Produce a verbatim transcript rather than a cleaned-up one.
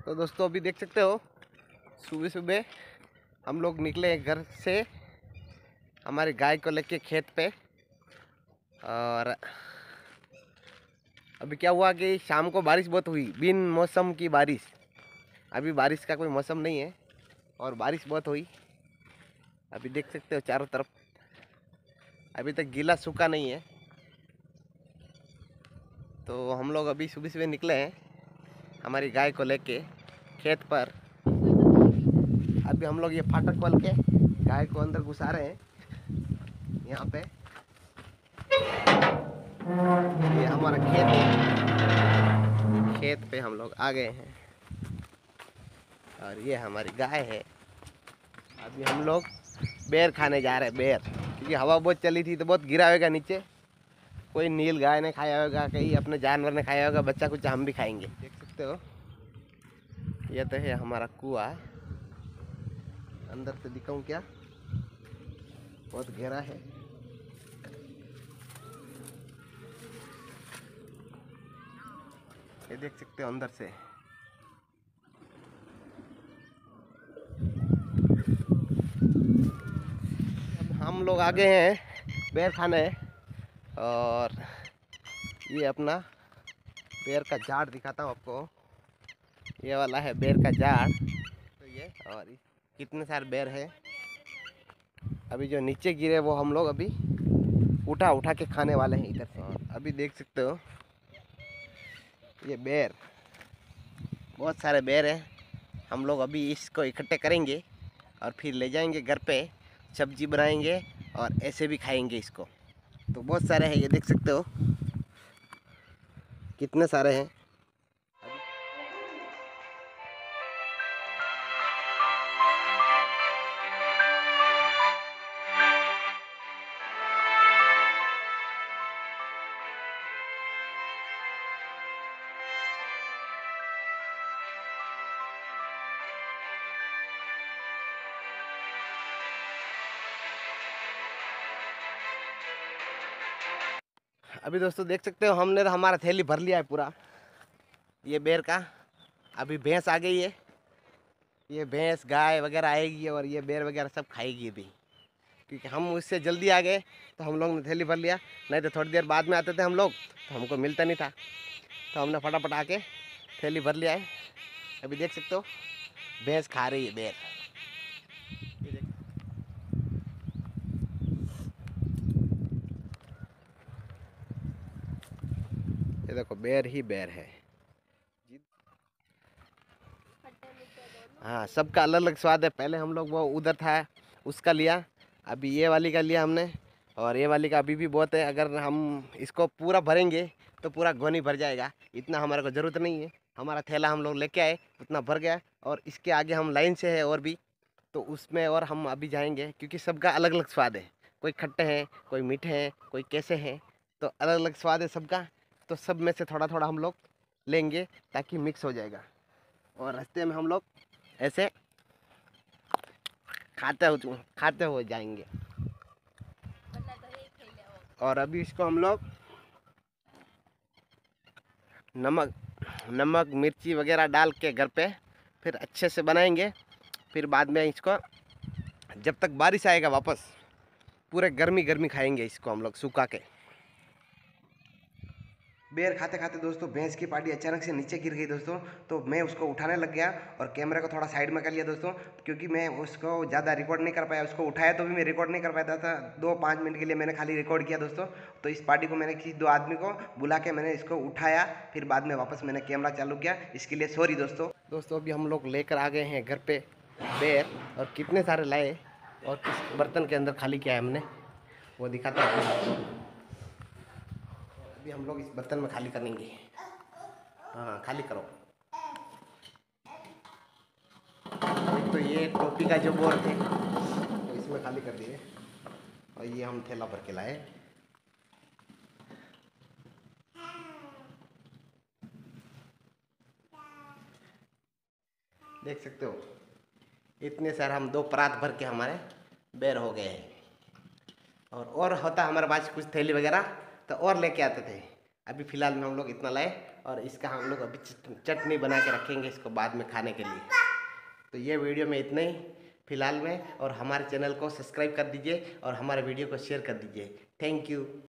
तो दोस्तों अभी देख सकते हो सुबह सुबह हम लोग निकले घर से हमारी गाय को लेके खेत पे। और अभी क्या हुआ कि शाम को बारिश बहुत हुई, बिन मौसम की बारिश। अभी बारिश का कोई मौसम नहीं है और बारिश बहुत हुई। अभी देख सकते हो चारों तरफ अभी तक गीला सूखा नहीं है। तो हम लोग अभी सुबह सुबह निकले हैं हमारी गाय को लेके खेत पर। अभी हम लोग ये फाटक खोल के गाय को अंदर घुसा रहे हैं। यहाँ पे ये हमारा खेत है, खेत पे हम लोग आ गए हैं और ये हमारी गाय है। अभी हम लोग बेर खाने जा रहे हैं, बेर, क्योंकि हवा बहुत चली थी तो बहुत गिरा होगा नीचे। कोई नील गाय ने खाया होगा, कहीं अपने जानवर ने खाया होगा, बच्चा कुछ हम भी खाएंगे। देख सकते हो ये तो है हमारा कुआं। अंदर से दिखाऊं क्या, बहुत गहरा है। ये देख सकते हो अंदर से। अब हम लोग आ गए हैं बेर खाने और ये अपना बेर का झाड़ दिखाता हूँ आपको। ये वाला है बेर का झाड़, तो ये और कितने सारे बेर है। अभी जो नीचे गिरे वो हम लोग अभी उठा उठा के खाने वाले हैं इधर से। और अभी देख सकते हो ये बेर, बहुत सारे बेर हैं। हम लोग अभी इसको इकट्ठे करेंगे और फिर ले जाएंगे घर पे, सब्जी बनाएंगे और ऐसे भी खाएंगे इसको। तो बहुत सारे हैं, ये देख सकते हो कितने सारे हैं। अभी दोस्तों देख सकते हो हमने तो हमारा थैली भर लिया है पूरा ये बेर का। अभी भैंस आ गई है, ये भैंस गाय वगैरह आएगी और ये बेर वगैरह सब खाएगी भी, क्योंकि हम उससे जल्दी आ गए तो हम लोग ने थैली भर लिया। नहीं तो थोड़ी देर बाद में आते थे हम लोग तो हमको मिलता नहीं था, तो हमने फटाफट आके थैली भर लिया है। अभी देख सकते हो भैंस खा रही है बेर। ये देखो बेर ही बेर है। हाँ, सबका अलग अलग स्वाद है। पहले हम लोग वो उधर था उसका लिया, अभी ये वाली का लिया हमने, और ये वाली का अभी भी बहुत है। अगर हम इसको पूरा भरेंगे तो पूरा गोनी भर जाएगा, इतना हमारे को ज़रूरत नहीं है। हमारा थैला हम लोग लेके आए उतना भर गया, और इसके आगे हम लाइन से है और भी, तो उसमें और हम अभी जाएंगे, क्योंकि सबका अलग अलग स्वाद है। कोई खट्टे हैं, कोई मीठे हैं, कोई कैसे हैं, तो अलग अलग स्वाद है सबका। तो सब में से थोड़ा थोड़ा हम लोग लेंगे ताकि मिक्स हो जाएगा, और रास्ते में हम लोग ऐसे खाते हो खाते हुए जाएंगे। और अभी इसको हम लोग नमक नमक मिर्ची वगैरह डाल के घर पे फिर अच्छे से बनाएंगे। फिर बाद में इसको जब तक बारिश आएगा वापस पूरे गर्मी गर्मी खाएंगे इसको हम लोग सुखा के। बेर खाते खाते दोस्तों भैंस की पार्टी अचानक से नीचे गिर गई दोस्तों। तो मैं उसको उठाने लग गया और कैमरे को थोड़ा साइड में कर लिया दोस्तों, क्योंकि मैं उसको ज़्यादा रिकॉर्ड नहीं कर पाया। उसको उठाया तो भी मैं रिकॉर्ड नहीं कर पाया था, दो पाँच मिनट के लिए मैंने खाली रिकॉर्ड किया दोस्तों। तो इस पार्टी को मैंने किसी दो आदमी को बुला के मैंने इसको उठाया, फिर बाद में वापस मैंने कैमरा चालू किया, इसके लिए सॉरी दोस्तों। दोस्तों अभी हम लोग लेकर आ गए हैं घर पे बेर, और कितने सारे लाए और किस बर्तन के अंदर खाली किया है हमने वो दिखाता हूँ आपको। अभी हम लोग इस बर्तन में खाली करेंगे। हाँ खाली करो। एक तो ये टोपी का जो बोर थे तो इसमें खाली कर दिए, और ये हम थैला भर के लाए। देख सकते हो इतने सारे हम दो परात भर के हमारे बेर हो गए हैं। और और होता हमारे पास कुछ थैली वगैरह तो और लेके आते थे। अभी फ़िलहाल में हम लोग इतना लाए और इसका हम लोग अभी चटनी बना के रखेंगे इसको बाद में खाने के लिए। तो ये वीडियो में इतना ही फिलहाल में, और हमारे चैनल को सब्सक्राइब कर दीजिए और हमारे वीडियो को शेयर कर दीजिए। Thank you.